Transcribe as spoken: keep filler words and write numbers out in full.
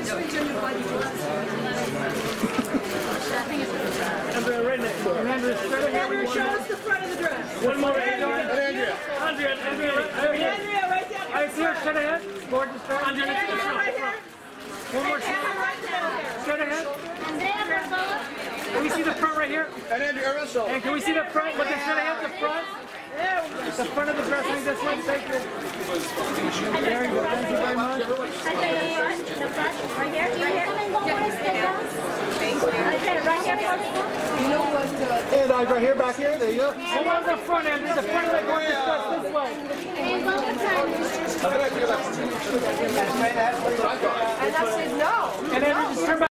Andrea, right next door. Andrea, Andrea, show us the front of the dress. One more. Andrea, Andrea. Andrea, Andrea, Andrea. Andrea, right down. I see her straight ahead. Gorgeous dress. Andrea, let's get the front. One more shot. Straight ahead. Andrea, por favor. Can we see the front right here? And Andrea, also. And can we see the front? Look at straight ahead, the front. The front of the dress. Like this one. Thank you. Very good. Thank you very much. The front, right here, right here. Okay, right here. You know what? And uh, right here, back here. There you go. Hold on the front end. The front of the gorgeous dress this way. And one more time. And I said no. And then just turn back.